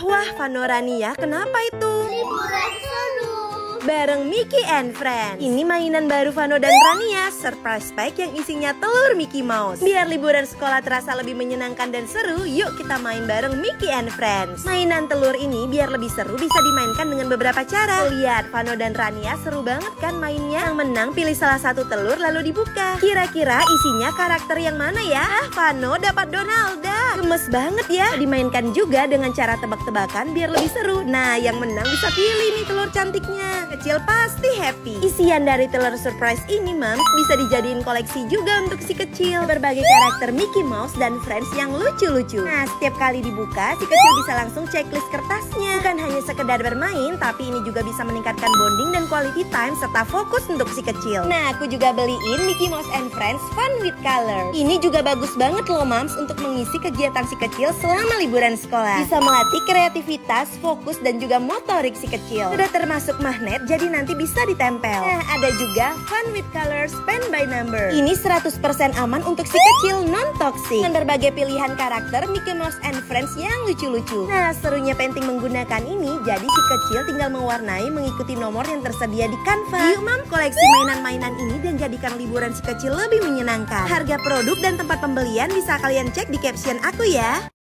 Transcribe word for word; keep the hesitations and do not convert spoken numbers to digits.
Wah, Vanorania, kenapa itu? Liburan seru. Bareng Mickey and Friends. Ini mainan baru Vano dan Rania, surprise pack yang isinya telur Mickey Mouse. Biar liburan sekolah terasa lebih menyenangkan dan seru, yuk kita main bareng Mickey and Friends. Mainan telur ini biar lebih seru bisa dimainkan dengan beberapa cara. Lihat, Vano dan Rania seru banget kan mainnya? Yang menang pilih salah satu telur lalu dibuka. Kira-kira isinya karakter yang mana ya? Ah, Vano dapat Donalda. Gemes banget ya. Dimainkan juga dengan cara tebak-tebakan biar lebih seru. Nah, yang menang bisa pilih nih telur cantiknya. Kecil pasti happy. Isian dari telur surprise ini, Mams, bisa dijadiin koleksi juga untuk si kecil. Berbagai karakter Mickey Mouse dan Friends yang lucu-lucu. Nah, setiap kali dibuka, si kecil bisa langsung checklist kertasnya. Bukan hanya sekedar bermain, tapi ini juga bisa meningkatkan bonding dan quality time serta fokus untuk si kecil. Nah, aku juga beliin Mickey Mouse and Friends Fun with Color. Ini juga bagus banget loh, Mams, untuk mengisi kegiatan si kecil selama liburan sekolah. Bisa melatih kreativitas, fokus, dan juga motorik si kecil. Sudah termasuk magnet, jadi nanti bisa ditempel. Nah, ada juga Fun with Colors Pen by Number. Ini seratus persen aman untuk si kecil, non-toxic. Dengan berbagai pilihan karakter Mickey Mouse and Friends yang lucu-lucu. Nah, serunya painting menggunakan ini, jadi si kecil tinggal mewarnai mengikuti nomor yang tersedia di Canva. Yuk, Mam, koleksi mainan-mainan ini dan jadikan liburan si kecil lebih menyenangkan. Harga produk dan tempat pembelian bisa kalian cek di caption aku ya.